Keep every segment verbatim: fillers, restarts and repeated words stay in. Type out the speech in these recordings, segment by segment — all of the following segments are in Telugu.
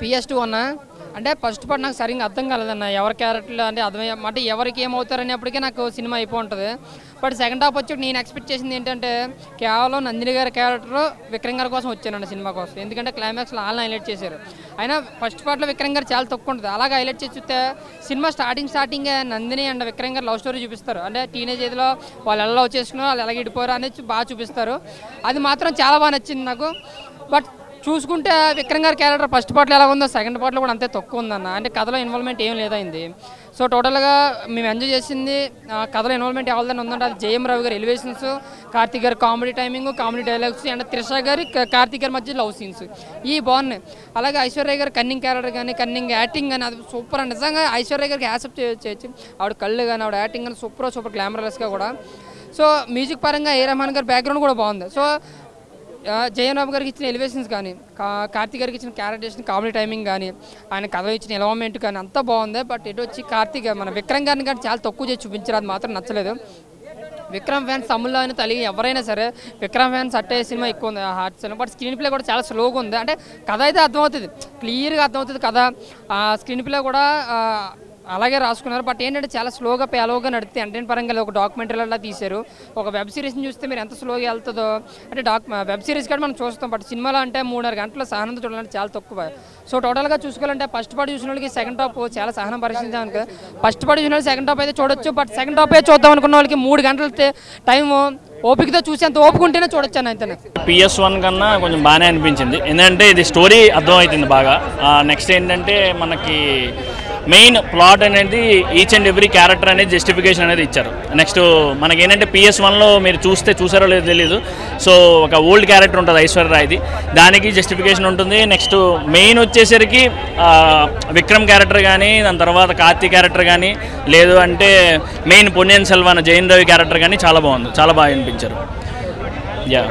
పిఎస్ టూ అన్న అంటే ఫస్ట్ పార్ట్ నాకు సరిగ్గా అర్థం కాలేదన్న ఎవరి క్యారెక్టర్లు అంటే అర్థం అంటే ఎవరికి ఏమవుతారు అనేప్పటికీ నాకు సినిమా అయిపోతుంది. బట్ సెకండ్ హాఫ్ వచ్చి నేను ఎక్స్పెక్ట్ చేసింది ఏంటంటే కేవలం నందిని గారి క్యారెక్టర్ విక్రమ్ గారి కోసం వచ్చానండి సినిమా కోసం. ఎందుకంటే క్లైమాక్స్లో వాళ్ళని హైలైట్ చేశారు. అయినా ఫస్ట్ పార్ట్లో విక్రమ్ గారు చాలా తక్కువ ఉంటుంది. అలాగే హైలైట్ చేసి చూస్తే cinema starting starting Nandini and Vikram గారు లవ్ స్టోరీ చూపిస్తారు. అంటే టీనేజ్ ఏజ్లో వాళ్ళు ఎలా లవ్ చేసుకున్నారు, వాళ్ళు ఎలా ఇడిపోయారు అనేది బాగా చూపిస్తారు. అది మాత్రం చాలా బాగా నచ్చింది నాకు. బట్ చూసుకుంటే విక్రమ్ గారి క్యారెక్టర్ ఫస్ట్ పార్ట్లో ఎలా ఉందో సెకండ్ పార్ట్లో కూడా అంతే తక్కువ ఉందన్న. అంటే కథలో ఇన్వాల్వ్మెంట్ ఏం లేదైంది. సో టోటల్గా మేము ఎంజాయ్ చేసింది కథలో ఇన్వాల్వ్మెంట్ ఎవరిదైనా ఉందంటే అది జేఎం రవి గారి ఎలివేషన్స్, కార్తిక్ గారి comedy timing, comedy dialogues and Trisha గారి కార్తిక్ గారి మధ్య లవ్ సీన్స్ ఈ బాగున్నాయి. అలాగే ఐశ్వర్య గారి కన్నింగ్ క్యారెక్టర్ కానీ కన్నింగ్ యాక్టింగ్ కానీ అది సూపర్ అండి. నిజంగా ఐశ్వర్య గారికి యాక్సెప్ట్ చేయొచ్చు. ఆవిడ కళ్ళు కానీ ఆవిడ యాక్టింగ్ కానీ సూపర్ సూపర్ గ్లామరలెస్గా కూడా. సో మ్యూజిక్ పరంగా ఏ రెహమాన్ గారి బ్యాక్గ్రౌండ్ కూడా బాగుంది. సో జయన్ బాబు గారికి ఇచ్చిన ఎలివేషన్స్ కానీ కార్తిక్ గారికి ఇచ్చిన క్యారెక్టరేషన్ కామెడీ టైమింగ్ కానీ ఆయన కథ ఇచ్చిన ఎలవమెంట్ కానీ అంతా బాగుంది. బట్ ఇటు వచ్చి కార్తిక్ మన విక్రమ్ గారిని కానీ చాలా తక్కువ చేసి చూపించారు. అది మాత్రం నచ్చలేదు. విక్రమ్ ఫ్యాన్స్ తమిళ్లో అయినా తెలుగు ఎవరైనా సరే విక్రమ్ ఫ్యాన్స్ అట్టే సినిమా ఎక్కువ ఉంది heart cinema. But screenplay కూడా చాలా స్లోగా ఉంది. అంటే కథ అయితే అర్థమవుతుంది, క్లియర్గా అర్థమవుతుంది కథ. స్క్రీన్ ప్లే కూడా అలాగే రాసుకున్నారు. బట్ ఏంటంటే చాలా స్లోగా పేలోగా నడితే ఎంటర్టైన్ పరంగా ఒక డాక్యుమెంటరీలా తీశారు. ఒక వెబ్ సిరీస్ని చూస్తే మీరు ఎంత స్లోగా వెళ్తుందో అంటే డాక్ వెబ్ సిరీస్ కూడా మనం చూస్తాం. బట్ సినిమాలో అంటే మూడున్నర గంటల సహనంతో చూడాలంటే చాలా తక్కువ. సో టోటల్గా చూసుకోవాలంటే ఫస్ట్ పార్ట్ చూసిన వాళ్ళకి సెకండ్ హాఫ్ చాలా సహనం పరిశీలించాను కదా. ఫస్ట్ పార్ట్ చూసిన వాళ్ళు సెకండ్ హాఫ్ అయితే చూడొచ్చు. బట్ సెకండ్ హాఫ్ అయితే చూద్దాం అనుకున్న వాళ్ళకి మూడు గంటల టైము ఓపికతో చూసేంత ఓపుకుంటేనే చూడొచ్చు అని అయితే. పిఎస్ వన్ కన్నా కొంచెం బాగానే అనిపించింది. ఎందుకంటే ఇది స్టోరీ అర్థమవుతుంది బాగా. నెక్స్ట్ ఏంటంటే మనకి మెయిన్ ప్లాట్ అనేది ఈచ్ అండ్ ఎవ్రీ క్యారెక్టర్ అనేది జస్టిఫికేషన్ అనేది ఇచ్చారు. నెక్స్ట్ మనకి ఏంటంటే పిఎస్ వన్లో మీరు చూస్తే చూసారో లేదో తెలియదు. సో ఒక ఓల్డ్ క్యారెక్టర్ ఉంటుంది ఐశ్వర్య రాయ్ది, దానికి జస్టిఫికేషన్ ఉంటుంది. నెక్స్ట్ మెయిన్ వచ్చేసరికి విక్రమ్ క్యారెక్టర్ కానీ దాని తర్వాత కార్తీక్ క్యారెక్టర్ కానీ లేదు అంటే మెయిన్ పొన్నియిన్ సెల్వన్ జయన్ రవి క్యారెక్టర్ కానీ చాలా బాగుంది, చాలా బాగా అనిపించారు. యా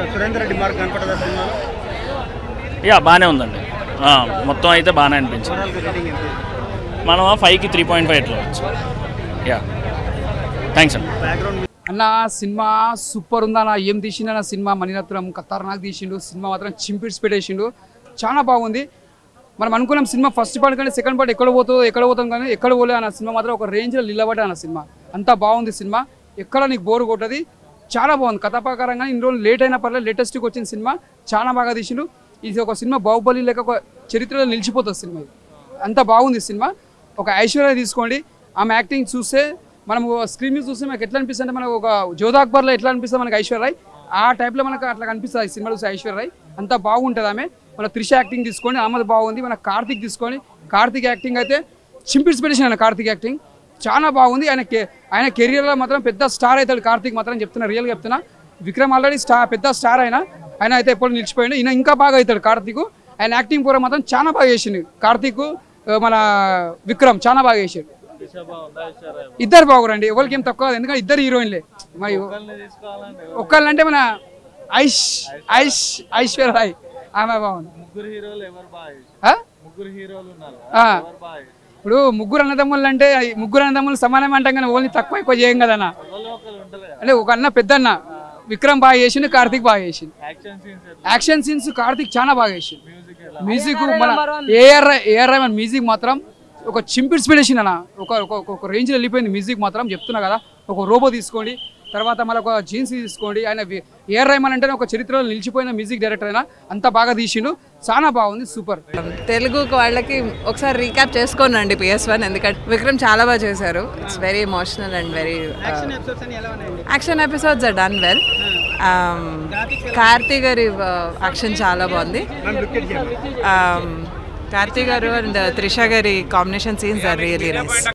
యా బాగానే ఉందండి. మొత్తం అయితే బాగానే అనిపించింది. మనం ఫైవ్కి త్రీ పాయింట్ ఫైవ్ ఎట్లా వచ్చు. యా థ్యాంక్స్ అండి. అన్న సినిమా సూపర్ ఉందన్న. ఏం తీసిండు అన్న సినిమా, మణిరత్నం ఖతర్నాక్ తీసిండు. సినిమా మాత్రం చింపిడ్స్ పెట్టేసిండు, చాలా బాగుంది. మనం అనుకున్నాం సినిమా ఫస్ట్ పార్ట్ కానీ సెకండ్ పార్ట్ ఎక్కడ పోతుందో ఎక్కడ పోతాం కానీ ఎక్కడ పోలే అన్న. సినిమా మాత్రం ఒక రేంజ్లో నిలబడ్డా అన్న. సినిమా అంతా బాగుంది. సినిమా ఎక్కడ నీకు బోరు కొట్టది, చాలా బాగుంది. కథా ప్రకారంగా ఇన్ని రోజులు లేట్ అయినా పర్లేదు, లేటెస్ట్కి వచ్చిన సినిమా చాలా బాగా తీసిండు. ఇది ఒక సినిమా బాహుబలి లేక ఒక చరిత్రలో నిలిచిపోతుంది సినిమా. ఇది అంత బాగుంది సినిమా. ఒక ఐశ్వర్య తీసుకోండి, ఆమె యాక్టింగ్ చూస్తే మనం స్క్రీన్ మీద చూస్తే మనకు ఎట్లా అనిపిస్తుంది అంటే మనకు ఒక జోధా అక్బర్లో ఎట్లా అనిపిస్తుంది మనకు ఐశ్వర్య రాయ్, ఆ టైప్లో మనకు అట్లా కనిపిస్తుంది ఈ సినిమా చూస్తే ఐశ్వర్య రాయ్. అంతా బాగుంటుంది ఆమె. మన త్రిష యాక్టింగ్ తీసుకోండి, ఆమె బాగుంది. మన కార్తిక్ తీసుకోండి, కార్తిక్ యాక్టింగ్ అయితే చింపిడ్స్ పెట్టేసి ఆయన. కార్తిక్ యాక్టింగ్ చాలా బాగుంది. ఆయన ఆయన కెరియర్లో మాత్రం పెద్ద స్టార్ అవుతాడు కార్తిక్ మాత్రం చెప్తున్నా, రియల్గా చెప్తున్నా. విక్రమ్ ఆల్రెడీ స్టార్ పెద్ద స్టార్ అయినా ఆయన అయితే ఎప్పుడు నిలిచిపోయిండు, ఈయన ఇంకా బాగా అవుతాడు కార్తిక్. ఆయన యాక్టింగ్ పూర మాత్రం చాలా బాగా చేసిండు కార్తిక్, మన విక్రమ్ చాలా బాగా చేశాడు. ఇద్దరు బాగురండి, ఎవరికి ఏం తక్కువ, ఎందుకంటే ఇద్దరు హీరోయిన్లే. మరి ఒక్కళ్ళంటే మన ఐష్ ఐష్ ఐశ్వర్య రాయ్ ఆమె బాగుంది. ఇప్పుడు ముగ్గురు అన్నదమ్ములు అంటే ముగ్గురు అన్నదమ్ములు సమానం అంటాం కానీ ఓన్లీ తక్కువ ఎక్కువ చేయం కదన్న. అంటే ఒక అన్న పెద్ద అన్న విక్రమ్ బాగా చేసిండు, కార్తిక్ బాగా చేసిండు. యాక్షన్ సీన్స్ కార్తిక్ చాలా బాగా చేసిండు. మ్యూజిక్ మన ఏఆర్ ఏఆర్ రెహమాన్ మ్యూజిక్ మాత్రం ఒక చింపిడ్స్ పెట్టేసింది అన్న. ఒక ఒక రేంజ్లో వెళ్ళిపోయింది మ్యూజిక్ మాత్రం చెప్తున్నా కదా. ఒక రోబో తీసుకోండి, తర్వాత మళ్ళీ ఒక జీన్స్ తీసుకోండి. ఆయన ఏఆర్ రెహమాన్ అంటేనే ఒక చరిత్రలో నిలిచిపోయిన మ్యూజిక్ డైరెక్టర్ అయినా అంత బాగా తీసిండు, చాలా బాగుంది, సూపర్. తెలుగు వాళ్ళకి ఒకసారి రీక్యాప్ చేసుకోనండి పిఎస్ వన్, ఎందుకంటే విక్రమ్ చాలా బాగా చేశారు. It's very emotional and very action episodes are done well. Karthi గారి యాక్షన్ చాలా బాగుంది. కార్తీ గారు అండ్ త్రిష గారి combination scenes are really nice.